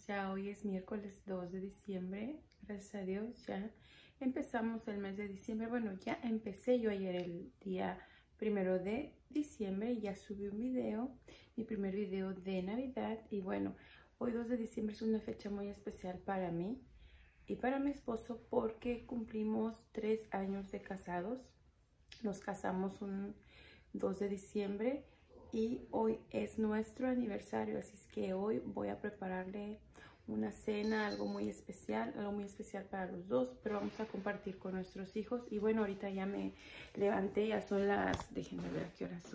Ya hoy es miércoles 2 de diciembre, gracias a Dios ya empezamos el mes de diciembre. Bueno, ya empecé yo ayer el día 1 de diciembre y ya subí un video, mi primer video de Navidad. Y bueno, hoy 2 de diciembre es una fecha muy especial para mí y para mi esposo porque cumplimos 3 años de casados. Nos casamos un 2 de diciembre y hoy es nuestro aniversario, así es que hoy voy a prepararle una cena, algo muy especial para los dos, pero vamos a compartir con nuestros hijos. Y bueno, ahorita ya me levanté, ya son las, déjenme ver a qué horas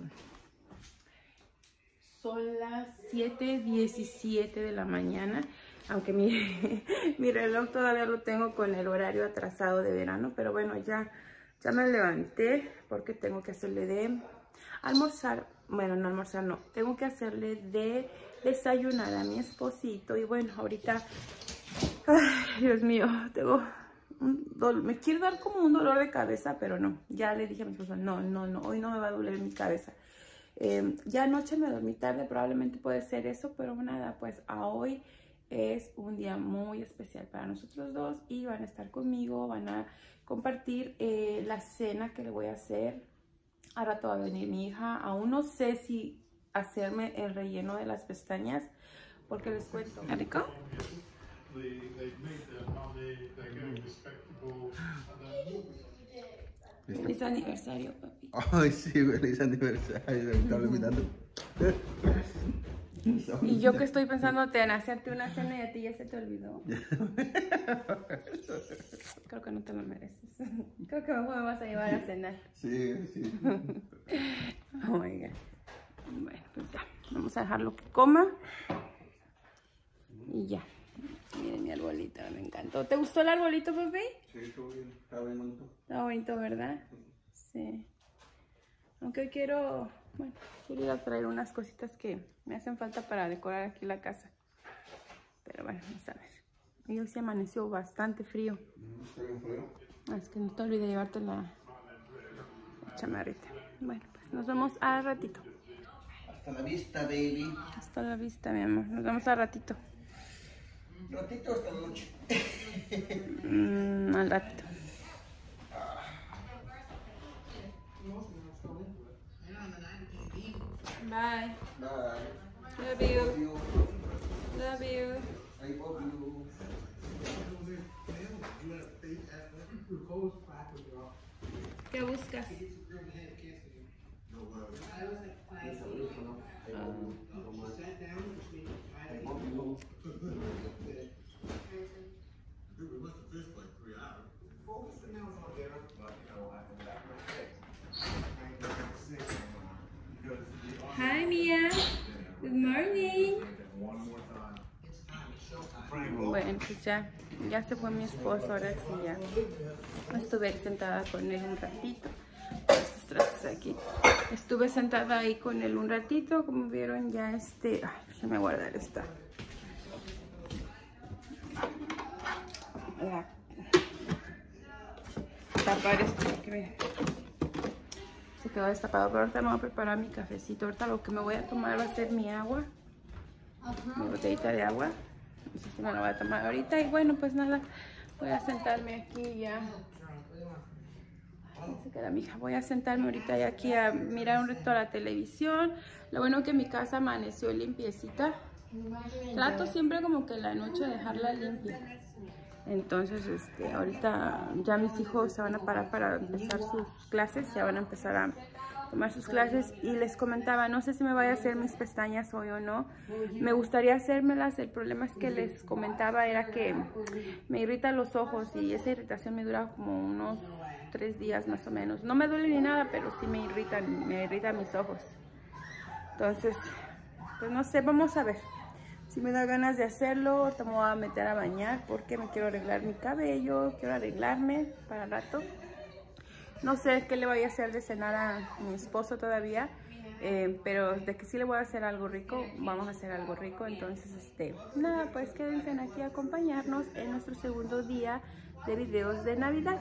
son las 7:17 de la mañana, aunque mi reloj todavía lo tengo con el horario atrasado de verano, pero bueno, ya me levanté porque tengo que hacerle de almorzar. Bueno, no almorzar, no. Tengo que hacerle de desayunar a mi esposito. Y bueno, ahorita, ay, Dios mío, me quiero dar como un dolor de cabeza, pero no. Ya le dije a mi esposo, no, hoy no me va a doler mi cabeza. Ya anoche me dormí tarde, probablemente puede ser eso, pero nada, pues a hoy es un día muy especial para nosotros dos y van a estar conmigo, van a compartir la cena que le voy a hacer. Al rato va a venir mi hija. Aún no sé si hacerme el relleno de las pestañas, porque les cuento. ¿Está rico? Feliz aniversario, papi. Ay, sí, feliz aniversario. Me estaba olvidando. Y yo que estoy pensándote en hacerte una cena y a ti ya se te olvidó. Creo que no te lo mereces. Creo que mejor me vas a llevar a cenar. Sí. Oiga. Bueno, pues ya. Vamos a dejarlo que coma. Y ya. Miren mi arbolito, me encantó. ¿Te gustó el arbolito, papi? Sí, estuvo bien. Estaba bien bonito. Está bonito, ¿verdad? Sí. Aunque hoy quiero ir a traer unas cositas que me hacen falta para decorar aquí la casa. Pero bueno, vamos a ver. Y hoy se amaneció bastante frío. ¿Está bien frío? Es que no te olvides llevarte la chamarrita. Bueno, pues nos vemos al ratito. Hasta la vista, baby. Hasta la vista, mi amor. Nos vemos al ratito. ¿Ratito hasta la noche? Al ratito. Bye. Bye. Love you. Love you. I love you. ¿Qué buscas? Hi, Mia. Good morning. Bueno, pues ya se fue mi esposo, ahora sí ya. Estuve sentada con él un ratito. Estos trastes aquí. Estuve sentada ahí con él un ratito, como vieron ya ay, déjame guardar esta. Tapar esto porque miren, se quedó destapado, pero ahorita me voy a preparar mi cafecito. Ahorita lo que me voy a tomar va a ser mi agua, mi botellita de agua. No sé si me la voy a tomar ahorita. Y bueno, pues nada, voy a sentarme aquí ya. Se queda mi hija. Voy a sentarme ahorita ya aquí a mirar un rato a la televisión. Lo bueno que mi casa amaneció limpiecita. Trato siempre como que la noche dejarla limpia. Entonces, ahorita ya mis hijos se van a parar para empezar sus clases. Ya van a empezar a tomar sus clases. Y les comentaba, no sé si me vaya a hacer mis pestañas hoy o no. Me gustaría hacérmelas. El problema es que les comentaba era que me irritan los ojos. Y esa irritación me dura como unos 3 días más o menos. No me duele ni nada, pero sí me irritan mis ojos. Entonces, pues no sé, vamos a ver. Si me da ganas de hacerlo, ahorita me voy a meter a bañar porque me quiero arreglar mi cabello, quiero arreglarme para el rato. No sé qué le voy a hacer de cenar a mi esposo todavía, pero de que sí le voy a hacer algo rico, vamos a hacer algo rico. Entonces, nada, pues quédense aquí a acompañarnos en nuestro segundo día de videos de Navidad.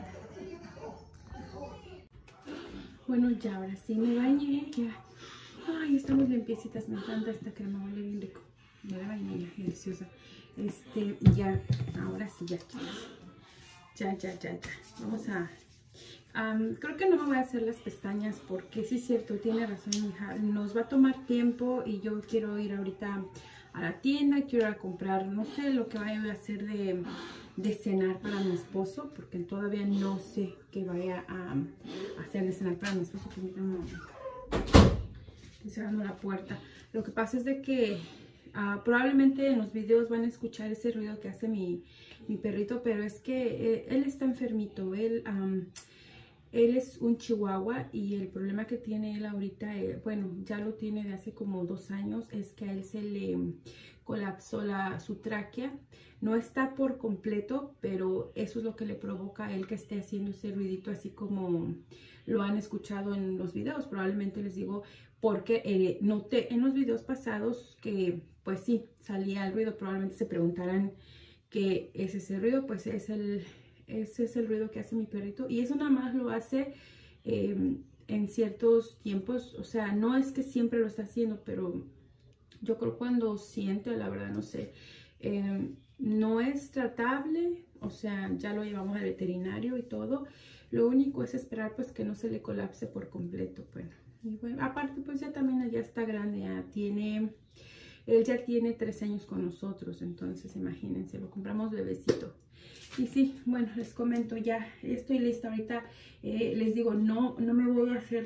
Bueno, ya ahora sí me bañé, ya. Ay, estamos limpiecitas, me encanta esta crema, huele bien rico. de vainilla, deliciosa. Ya, ahora sí, ya, chicos. Ya. Vamos a... creo que no me voy a hacer las pestañas porque sí es cierto, tiene razón mi hija. Nos va a tomar tiempo y yo quiero ir ahorita a la tienda, quiero ir a comprar, no sé lo que vaya a hacer de cenar para mi esposo, porque todavía no sé qué vaya a hacer de cenar para mi esposo. Permítanme un momento. Estoy cerrando la puerta. Lo que pasa es de que probablemente en los videos van a escuchar ese ruido que hace mi perrito, pero es que él está enfermito. Él es un chihuahua y el problema que tiene él ahorita, bueno, ya lo tiene de hace como 2 años, es que a él se le colapsó su tráquea. No está por completo, pero eso es lo que le provoca a él que esté haciendo ese ruidito, así como lo han escuchado en los videos. Probablemente les digo porque noté en los videos pasados que pues sí, salía el ruido. Probablemente se preguntarán qué es ese ruido. Pues ese es el ruido que hace mi perrito, y eso nada más lo hace en ciertos tiempos. O sea, no es que siempre lo está haciendo, pero yo creo cuando siente, la verdad no sé, no es tratable. O sea, ya lo llevamos al veterinario y todo. Lo único es esperar pues que no se le colapse por completo. Bueno, y bueno, aparte pues ya también ya está grande, él ya tiene 3 años con nosotros, entonces imagínense, lo compramos bebecito. Y sí, bueno, les comento, ya estoy lista ahorita. Les digo, no me voy a hacer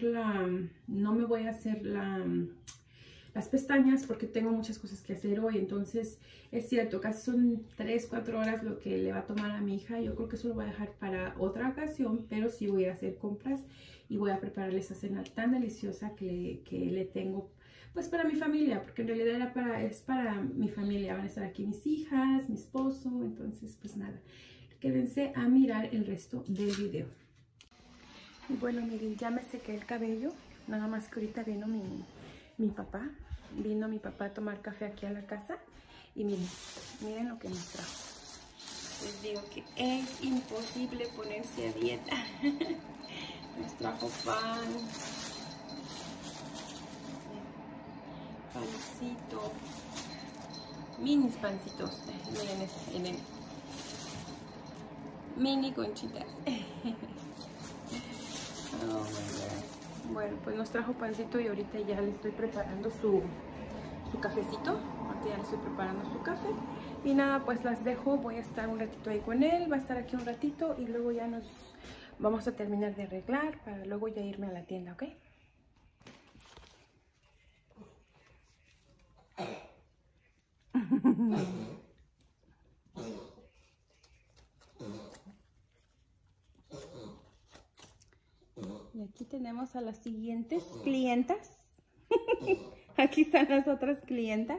las pestañas porque tengo muchas cosas que hacer hoy. Entonces es cierto, casi son 3-4 horas lo que le va a tomar a mi hija. Yo creo que eso lo voy a dejar para otra ocasión, pero sí voy a hacer compras y voy a prepararles esa cena tan deliciosa que le tengo pues para mi familia, porque en realidad es para mi familia. Van a estar aquí mis hijas, mi esposo. Entonces pues nada, quédense a mirar el resto del video. Y bueno, miren, ya me sequé el cabello. Nada más que ahorita vino mi papá. Vino mi papá a tomar café aquí a la casa. Y miren lo que nos trajo. Les digo que es imposible ponerse a dieta. Nos trajo pan, pancito, minis pancitos. Miren, mini conchitas. Oh my God. Bueno, pues nos trajo pancito y ahorita ya le estoy preparando su cafecito. Ahorita ya le estoy preparando su café. Y nada, pues las dejo. Voy a estar un ratito ahí con él. Va a estar aquí un ratito y luego ya nos vamos a terminar de arreglar para luego ya irme a la tienda, ¿ok? Y aquí tenemos a las siguientes clientas. Aquí están las otras clientas.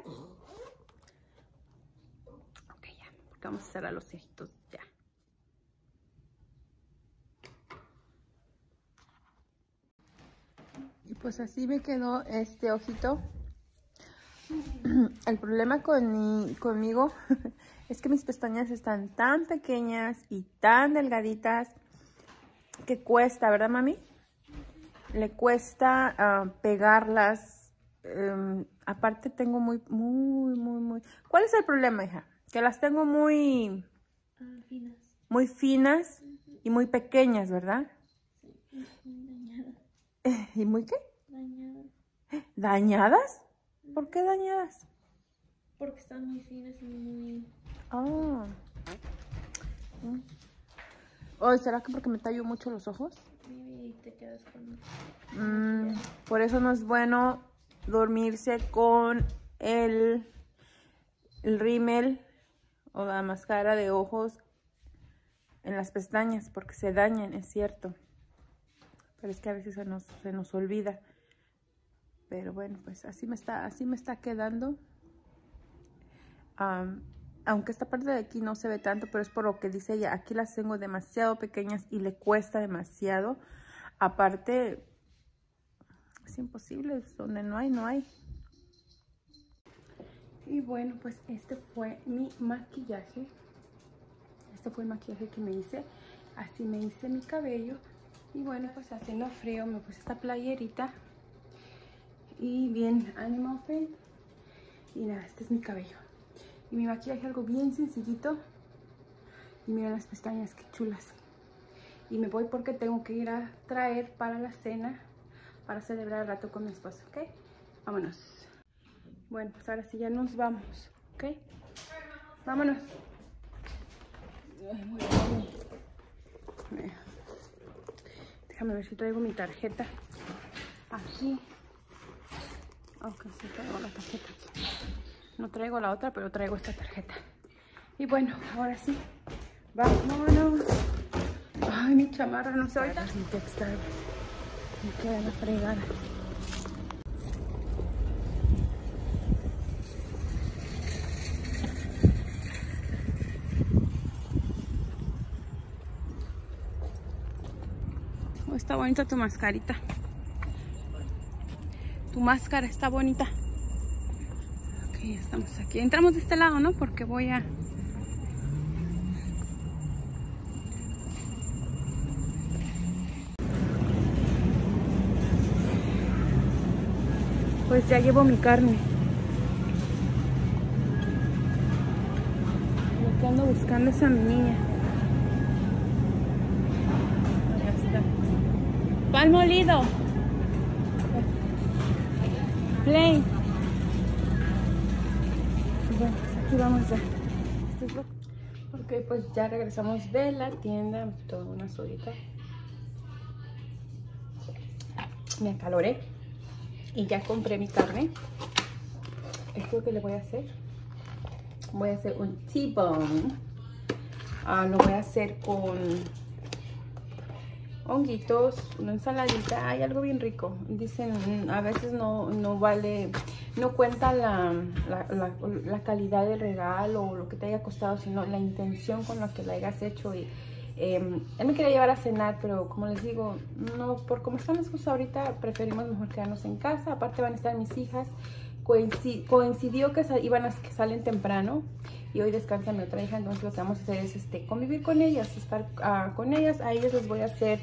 Ok, ya, porque vamos a cerrar los ojitos ya. Y pues así me quedó este ojito. El problema conmigo es que mis pestañas están tan pequeñas y tan delgaditas que cuesta, ¿verdad, mami? Le cuesta pegarlas. Aparte tengo muy... ¿Cuál es el problema, hija? Que las tengo muy... finas. Muy finas y muy pequeñas, ¿verdad? Sí, dañadas. ¿Y muy qué? Dañadas. ¿Dañadas? ¿Por qué dañadas? Porque están muy finas y muy... Oh. Oh, ¿será que porque me tallo mucho los ojos? Y te quedas con... Por eso no es bueno dormirse con el rímel o la máscara de ojos en las pestañas, porque se dañan, es cierto. Pero es que a veces se nos olvida. Pero bueno, pues así me está quedando. Aunque esta parte de aquí no se ve tanto, pero es por lo que dice ella. Aquí las tengo demasiado pequeñas y le cuesta demasiado. Aparte, es imposible. Donde no hay, no hay. Y bueno, pues este fue mi maquillaje. Este fue el maquillaje que me hice. Así me hice mi cabello. Y bueno, pues haciendo frío me puse esta playerita. Y bien animal print. Y nada, este es mi cabello. Y mi maquillaje algo bien sencillito. Y miren las pestañas, qué chulas. Y me voy porque tengo que ir a traer para la cena, para celebrar el rato con mi esposo, ¿ok? Vámonos. Bueno, pues ahora sí ya nos vamos, ¿ok? Vámonos. Ay, muy bien. Déjame ver si traigo mi tarjeta aquí. Ok, sí traigo la tarjeta aquí. No traigo la otra, pero traigo esta tarjeta. Y bueno, ahora sí, vámonos. Ay, mi chamarra, no sé ahorita. Sin textar, me queda la fregada. Oh, está bonita tu mascarita. Tu máscara está bonita. Ok, ya estamos aquí. Entramos de este lado, ¿no? Porque voy a... Pues ya llevo mi carne. Lo que ando buscando es a mi niña. Ya está. Pan molido. Plain. Bueno, pues aquí vamos ya. Ok, pues ya regresamos de la tienda. Toda una solita. Me acaloré. Y ya compré mi carne. Esto que le voy a hacer. Voy a hacer un T-bone. Lo voy a hacer con honguitos, una ensaladita. Hay algo bien rico. Dicen, a veces no vale, no cuenta la calidad del regalo o lo que te haya costado, sino la intención con la que la hayas hecho. Y él me quería llevar a cenar, pero como les digo, no, por como están las cosas ahorita, preferimos mejor quedarnos en casa. Aparte van a estar mis hijas. Coincidió que que salen temprano y hoy descansa mi otra hija, entonces lo que vamos a hacer es convivir con ellas, estar con ellas. A ellas les voy a hacer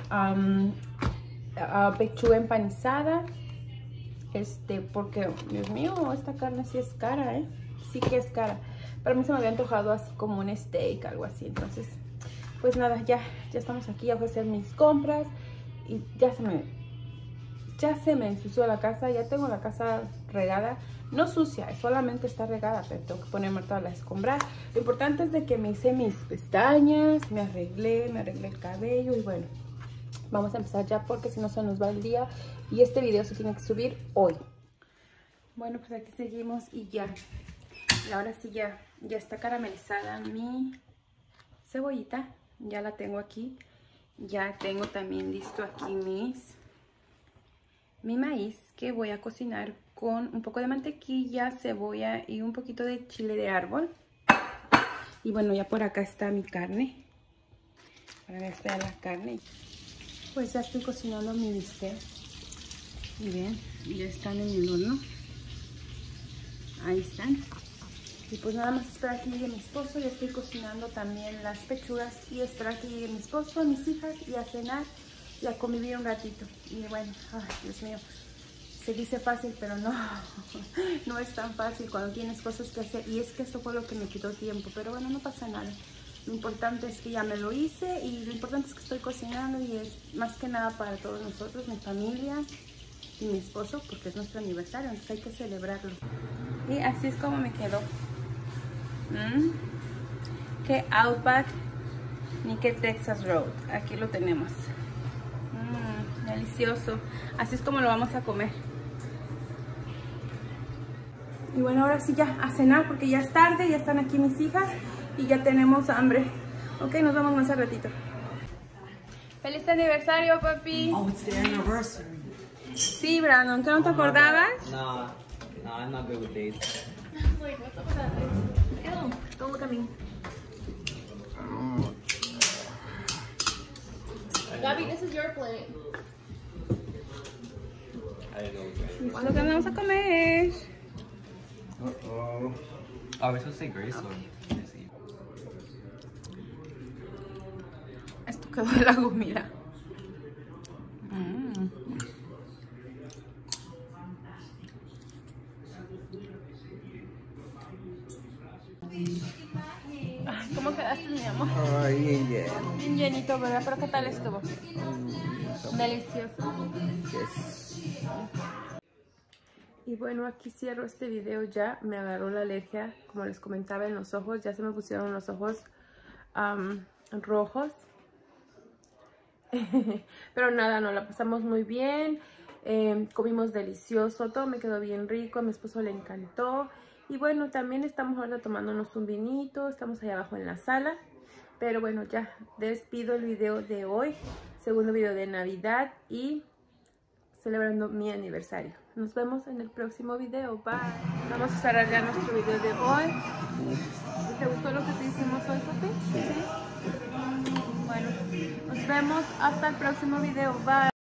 pechuga empanizada, porque, Dios mío, esta carne sí es cara, sí que es cara. Para mí se me había antojado así como un steak, algo así. Entonces, pues nada, ya estamos aquí, ya voy a hacer mis compras y ya se me ensució la casa. Ya tengo la casa regada, no sucia, solamente está regada, pero tengo que ponerme todas las escombrar. Lo importante es de que me hice mis pestañas, me arreglé el cabello y bueno, vamos a empezar ya porque si no se nos va el día y este video se tiene que subir hoy. Bueno, pues aquí seguimos y ya, ahora sí ya está caramelizada mi cebollita, ya la tengo aquí. Ya tengo también listo aquí mi maíz, que voy a cocinar con un poco de mantequilla, cebolla y un poquito de chile de árbol. Y bueno, ya por acá está mi carne. Para ver, está la carne. Pues ya estoy cocinando mi bistec. Y ven, ya están en el horno. Ahí están. Y pues nada más esperar que llegue mi esposo. Ya estoy cocinando también las pechugas y esperar que llegue mi esposo, mis hijas y a cenar y a convivir un ratito. Y bueno, ay, Dios mío, se dice fácil, pero no es tan fácil cuando tienes cosas que hacer. Y es que esto fue lo que me quitó tiempo, pero bueno, no pasa nada. Lo importante es que ya me lo hice y lo importante es que estoy cocinando y es más que nada para todos nosotros, mi familia y mi esposo, porque es nuestro aniversario, entonces hay que celebrarlo. Y así es como me quedó. Que Outback ni que Texas Road. Aquí lo tenemos. Delicioso. Así es como lo vamos a comer. Y bueno, ahora sí ya a cenar porque ya es tarde, ya están aquí mis hijas y ya tenemos hambre. Ok, nos vemos más al ratito. ¡Feliz aniversario, papi! Oh, it's the anniversary. Sí, Brandon, ¿que no te acordabas? No, I'm not good with dates. Wait, what's up with that? Ew, don't look at me. Gabby, this is your plate. I didn't know. ¿Cuándo que vamos a comer? Uh-oh. Oh, we're supposed to say grace or? Esto quedó de la comida. mi amor. Ay, bien, bien. Bien llenito, ¿verdad? Pero ¿qué tal estuvo? Delicioso. Yes. Y bueno, aquí cierro este video ya. Me agarró la alergia, como les comentaba, en los ojos. Ya se me pusieron los ojos rojos. Pero nada, nos la pasamos muy bien. Comimos delicioso, todo me quedó bien rico. A mi esposo le encantó. Y bueno, también estamos ahora tomándonos un vinito. Estamos allá abajo en la sala. Pero bueno, ya despido el video de hoy. Segundo video de Navidad y celebrando mi aniversario. Nos vemos en el próximo video. Bye. Vamos a cerrar ya nuestro video de hoy. ¿Te gustó lo que te hicimos hoy, papi? Sí. Bueno, nos vemos hasta el próximo video. Bye.